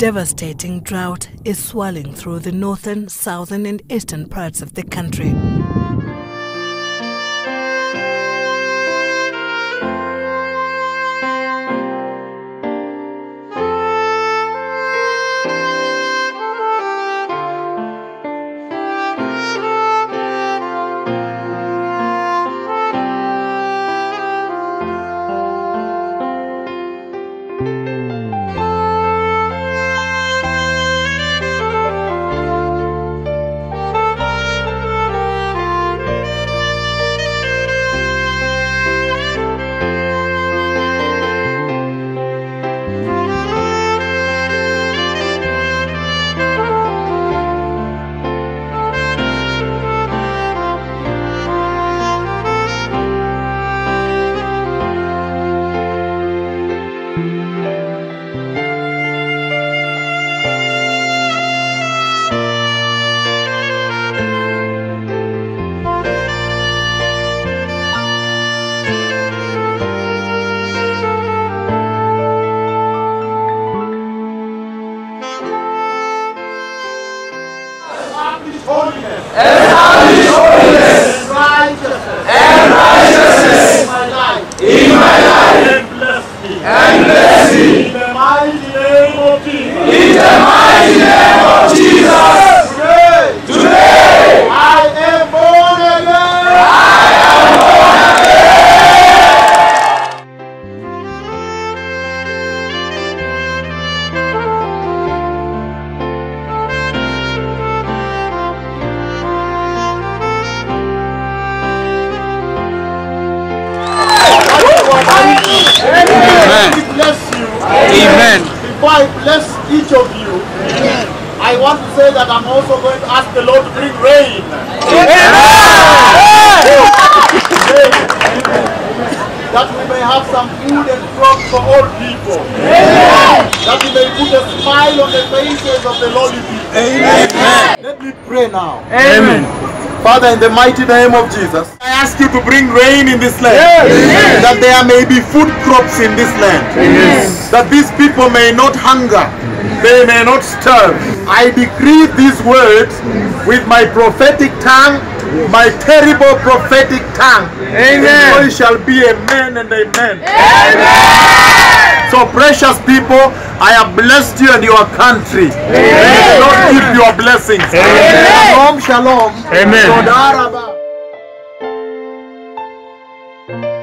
devastating drought is swirling through the northern, southern and eastern parts of the country. Holiness and righteousness in my life and bless me in the mighty name of Jesus. Today I am born bless you. Amen. Before I bless each of you, I want to say that I'm also going to ask the Lord to bring rain. That we may have some food and crops for all people. That we may put a smile on the faces of the lowly people. Let me pray now. Amen. Father, in the mighty name of Jesus, I ask you to bring rain in this land. That there may be food crops in this land. That these people may not hunger. They may not starve. I decree these words with my prophetic tongue, my terrible prophetic tongue. Amen. It shall be amen and amen. So precious people, I have blessed you and your country. May the Lord give you your blessings. Shalom, shalom. Amen. Toda rabba.